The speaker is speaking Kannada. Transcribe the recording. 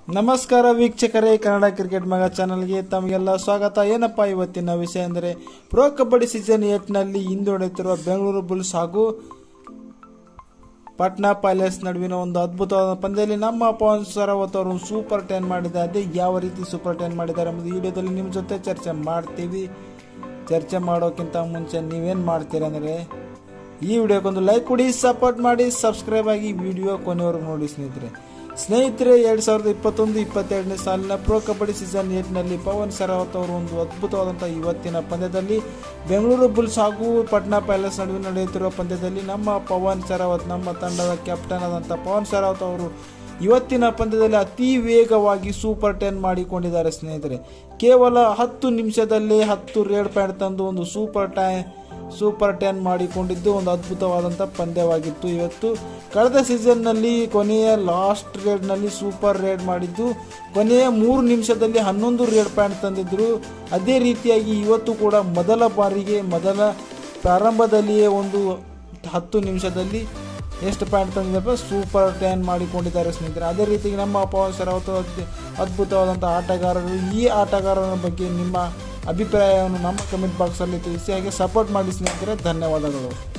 ನಮಸ್ಕಾರ ವೀಕ್ಷಕರೇ, ಕನ್ನಡ ಕ್ರಿಕೆಟ್ ಮಗ ಚಾನಲ್ಗೆ ತಮಗೆಲ್ಲ ಸ್ವಾಗತ. ಏನಪ್ಪಾ ಇವತ್ತಿನ ವಿಷಯ ಅಂದರೆ ಪ್ರೊ ಕಬಡ್ಡಿ ಸೀಸನ್ 8 ನಲ್ಲಿ ಇಂದು ನಡೆಯುತ್ತಿರುವ ಬೆಂಗಳೂರು ಬುಲ್ಸ್ ಹಾಗೂ ಪಾಟ್ನಾ ಪೈಲಟ್ಸ್ ನಡುವಿನ ಒಂದು ಅದ್ಭುತವಾದ ಪಂದ್ಯದಲ್ಲಿ ನಮ್ಮ ಪವನ್ ಸರಾವತ್ ಅವರು ಸೂಪರ್ 10 ಮಾಡಿದ್ದಾರೆ. ಯಾವ ರೀತಿ ಸೂಪರ್ 10 ಮಾಡಿದ್ದಾರೆ ಎಂಬುದು ಈ ವಿಡಿಯೋದಲ್ಲಿ ನಿಮ್ಮ ಜೊತೆ ಚರ್ಚೆ ಮಾಡ್ತೀವಿ. ಚರ್ಚೆ ಮಾಡೋಕ್ಕಿಂತ ಮುಂಚೆ ನೀವೇನು ಮಾಡ್ತೀರಾ ಅಂದರೆ ಈ ವಿಡಿಯೋಕ್ಕೊಂದು ಲೈಕ್ ಕೊಡಿ, ಸಪೋರ್ಟ್ ಮಾಡಿ, ಸಬ್ಸ್ಕ್ರೈಬ್ ಆಗಿ ವಿಡಿಯೋ ಕೊನೆವರೆಗೂ ನೋಡಿ ಸ್ನೇಹಿತರೆ. 2021-22ನೇ ಸಾಲಿನ ಪ್ರೊ ಕಬಡ್ಡಿ ಸೀಸನ್ 8 ನಲ್ಲಿ ಪವನ್ ಸರಾವತ್ ಅವರು ಒಂದು ಅದ್ಭುತವಾದಂತಹ ಇವತ್ತಿನ ಪಂದ್ಯದಲ್ಲಿ ಬೆಂಗಳೂರು ಬುಲ್ಸ್ ಹಾಗೂ ಪಾಟ್ನಾ ಪೈಲಟ್ಸ್ ನಡುವೆ ನಡೆಯುತ್ತಿರುವ ಪಂದ್ಯದಲ್ಲಿ ನಮ್ಮ ಪವನ್ ಸರಾವತ್, ನಮ್ಮ ತಂಡದ ಕ್ಯಾಪ್ಟನ್ ಆದಂತಹ ಪವನ್ ಸರಾವತ್ ಅವರು ಇವತ್ತಿನ ಪಂದ್ಯದಲ್ಲಿ ಅತಿ ವೇಗವಾಗಿ ಸೂಪರ್ 10 ಮಾಡಿಕೊಂಡಿದ್ದಾರೆ. ಸ್ನೇಹಿತರೆ, ಕೇವಲ 10 ನಿಮಿಷದಲ್ಲೇ 10 ರೇಡ್ ಪ್ಯಾಡ್ ತಂದು ಒಂದು ಸೂಪರ್ 10 ಮಾಡಿಕೊಂಡಿದ್ದು ಒಂದು ಅದ್ಭುತವಾದಂಥ ಪಂದ್ಯವಾಗಿತ್ತು. ಇವತ್ತು ಕಳೆದ ಸೀಸನ್ನಲ್ಲಿ ಕೊನೆಯ ಲಾಸ್ಟ್ ರೇಡ್ನಲ್ಲಿ ಸೂಪರ್ ರೇಡ್ ಮಾಡಿದ್ದು, ಕೊನೆಯ 3 ನಿಮಿಷದಲ್ಲಿ 11 ರೇಡ್ ಪ್ಯಾಡ್ ತಂದಿದ್ದರು. ಅದೇ ರೀತಿಯಾಗಿ ಇವತ್ತು ಕೂಡ ಮೊದಲ ಪ್ರಾರಂಭದಲ್ಲಿಯೇ ಒಂದು 10 ನಿಮಿಷದಲ್ಲಿ ಎಷ್ಟು ಪ್ಯಾಡ್ ತಂದಿದ್ದಪ್ಪ, ಸೂಪರ್ 10 ಮಾಡಿಕೊಂಡಿದ್ದಾರೆ ಸ್ನೇಹಿತರೆ. ಅದೇ ರೀತಿ ನಮ್ಮ ಪವನ್ ಸರಾವತ್ ಅದ್ಭುತವಾದಂಥ ಆಟಗಾರರು. ಈ ಆಟಗಾರರ ಬಗ್ಗೆ ನಿಮ್ಮ ಅಭಿಪ್ರಾಯವನ್ನು ನಮ್ಮ ಕಮೆಂಟ್ ಬಾಕ್ಸಲ್ಲಿ ತಿಳಿಸಿ, ಹಾಗೆ ಸಪೋರ್ಟ್ ಮಾಡಿ ಸ್ನೇಹಿತರೆ. ಧನ್ಯವಾದಗಳು.